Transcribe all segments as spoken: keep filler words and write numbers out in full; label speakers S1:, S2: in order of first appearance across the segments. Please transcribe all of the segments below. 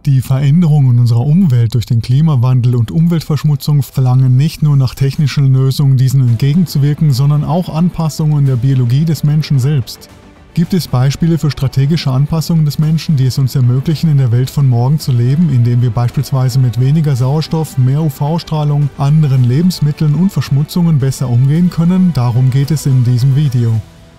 S1: Die Veränderungen unserer Umwelt durch den Klimawandel und Umweltverschmutzung verlangen nicht nur nach technischen Lösungen, diesen entgegenzuwirken, sondern auch Anpassungen der Biologie des Menschen selbst. Gibt es Beispiele für strategische Anpassungen des Menschen, die es uns ermöglichen, in der Welt von morgen zu leben, indem wir beispielsweise mit weniger Sauerstoff, mehr U V-Strahlung, anderen Lebensmitteln und Verschmutzungen besser umgehen können? Darum geht es in diesem Video.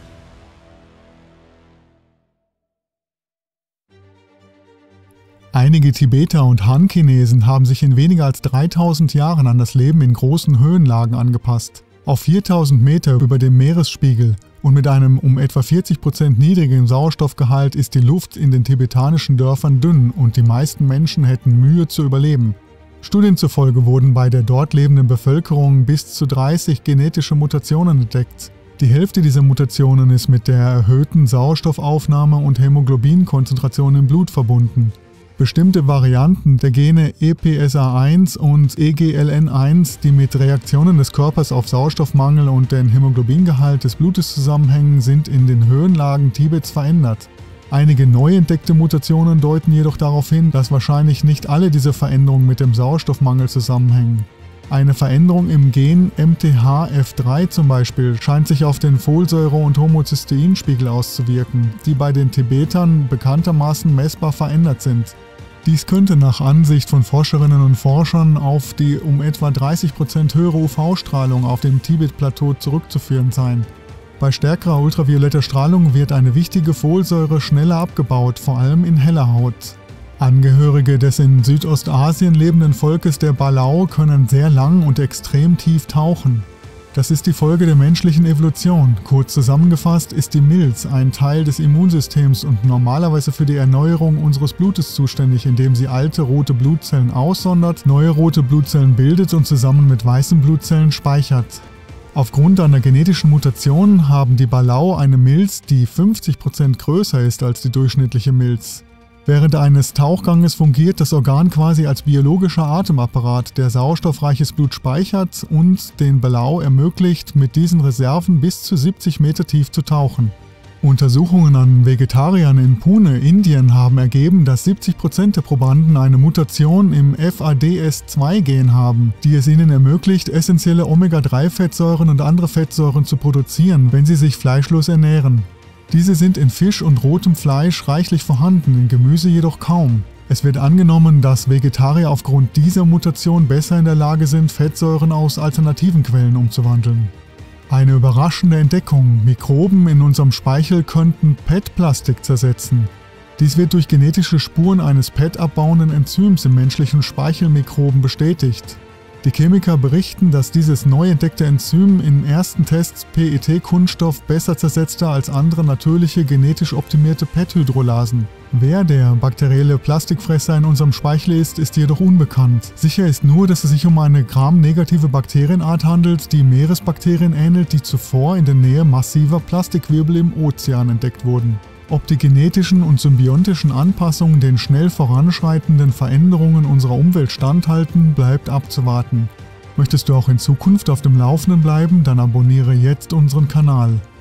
S1: Einige Tibeter und Han-Chinesen haben sich in weniger als dreitausend Jahren an das Leben in großen Höhenlagen angepasst. Auf viertausend Meter über dem Meeresspiegel und mit einem um etwa vierzig Prozent niedrigen Sauerstoffgehalt ist die Luft in den tibetanischen Dörfern dünn und die meisten Menschen hätten Mühe zu überleben. Studien zufolge wurden bei der dort lebenden Bevölkerung bis zu dreißig genetische Mutationen entdeckt. Die Hälfte dieser Mutationen ist mit der erhöhten Sauerstoffaufnahme und Hämoglobinkonzentration im Blut verbunden. Bestimmte Varianten der Gene E P S A eins und E G L N eins, die mit Reaktionen des Körpers auf Sauerstoffmangel und den Hämoglobingehalt des Blutes zusammenhängen, sind in den Höhenlagen Tibets verändert. Einige neu entdeckte Mutationen deuten jedoch darauf hin, dass wahrscheinlich nicht alle diese Veränderungen mit dem Sauerstoffmangel zusammenhängen. Eine Veränderung im Gen M T H F drei zum Beispiel scheint sich auf den Folsäure- und Homozysteinspiegel auszuwirken, die bei den Tibetern bekanntermaßen messbar verändert sind. Dies könnte nach Ansicht von Forscherinnen und Forschern auf die um etwa dreißig Prozent höhere U V-Strahlung auf dem Tibet-Plateau zurückzuführen sein. Bei stärkerer ultravioletter Strahlung wird eine wichtige Folsäure schneller abgebaut, vor allem in heller Haut. Angehörige des in Südostasien lebenden Volkes der Balau können sehr lang und extrem tief tauchen. Das ist die Folge der menschlichen Evolution. Kurz zusammengefasst ist die Milz ein Teil des Immunsystems und normalerweise für die Erneuerung unseres Blutes zuständig, indem sie alte rote Blutzellen aussondert, neue rote Blutzellen bildet und zusammen mit weißen Blutzellen speichert. Aufgrund einer genetischen Mutation haben die Balau eine Milz, die fünfzig Prozent größer ist als die durchschnittliche Milz. Während eines Tauchganges fungiert das Organ quasi als biologischer Atemapparat, der sauerstoffreiches Blut speichert und den Balau ermöglicht, mit diesen Reserven bis zu siebzig Meter tief zu tauchen. Untersuchungen an Vegetariern in Pune, Indien, haben ergeben, dass siebzig Prozent der Probanden eine Mutation im F A D S zwei Gen haben, die es ihnen ermöglicht, essentielle Omega drei Fettsäuren und andere Fettsäuren zu produzieren, wenn sie sich fleischlos ernähren. Diese sind in Fisch und rotem Fleisch reichlich vorhanden, in Gemüse jedoch kaum. Es wird angenommen, dass Vegetarier aufgrund dieser Mutation besser in der Lage sind, Fettsäuren aus alternativen Quellen umzuwandeln. Eine überraschende Entdeckung: Mikroben in unserem Speichel könnten P E T-Plastik zersetzen. Dies wird durch genetische Spuren eines P E T-abbauenden Enzyms im menschlichen Speichelmikroben bestätigt. Die Chemiker berichten, dass dieses neu entdeckte Enzym in ersten Tests P E T-Kunststoff besser zersetzte als andere natürliche genetisch optimierte P E T-Hydrolasen. Wer der bakterielle Plastikfresser in unserem Speichel ist, ist jedoch unbekannt. Sicher ist nur, dass es sich um eine gramnegative Bakterienart handelt, die Meeresbakterien ähnelt, die zuvor in der Nähe massiver Plastikwirbel im Ozean entdeckt wurden. Ob die genetischen und symbiontischen Anpassungen den schnell voranschreitenden Veränderungen unserer Umwelt standhalten, bleibt abzuwarten. Möchtest du auch in Zukunft auf dem Laufenden bleiben, dann abonniere jetzt unseren Kanal.